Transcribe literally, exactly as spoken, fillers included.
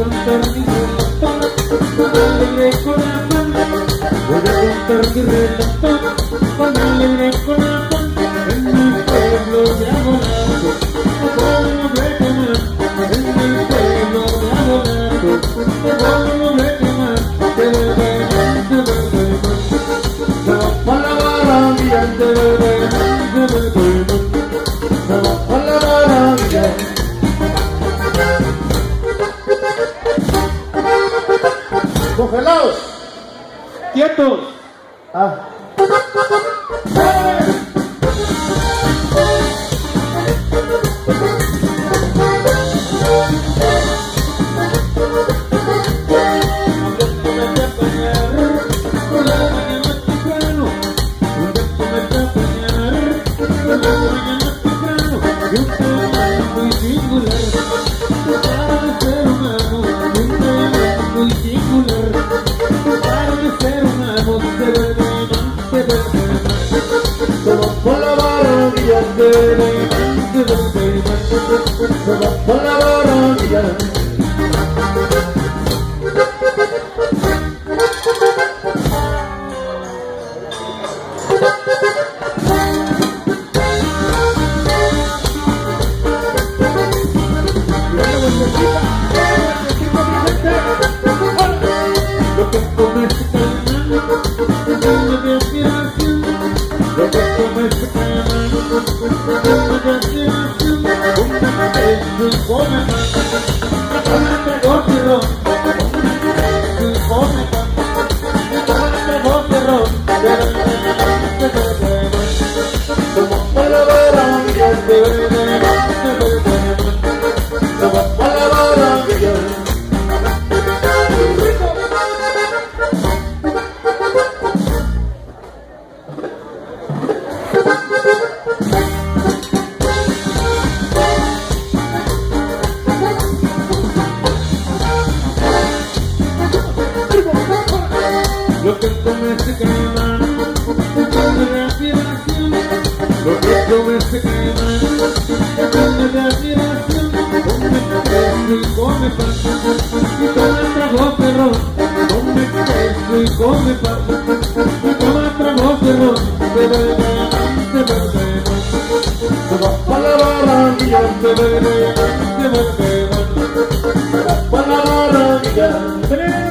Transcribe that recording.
contar mi relato, con alegre corazón. Voy a contar mi relato, con alegre corazón. En mi pueblo de Abonato, pueblo de quemar. En mi pueblo de Abonato, pueblo de quemar. Te bebe, te bebe, se va pa' la barranquilla. Te bebe, te bebe, se va pa' la barranquilla. Congelados. ¡Quietos! Ah. Por la barranquilla. Lo que comes caimán, lleno de aspiración. Lo que comes caimán, lleno de aspiración. Un come más, tómate dos de ron. Un come más, tómate dos de ron. Somos para la barranquilla, te bebe, te bebe. Somos para la barranquilla. Lo que comes caimán, lleno de aspiración. Lo que comes caimán, lleno de aspiración. Come queso y come pan, y toma tragos de ron. Come queso y come pan, y toma tragos de ron. Te bebe, te bebe, se va pa' la barranquilla. Te bebe, te bebe, se va pa' la barranquilla.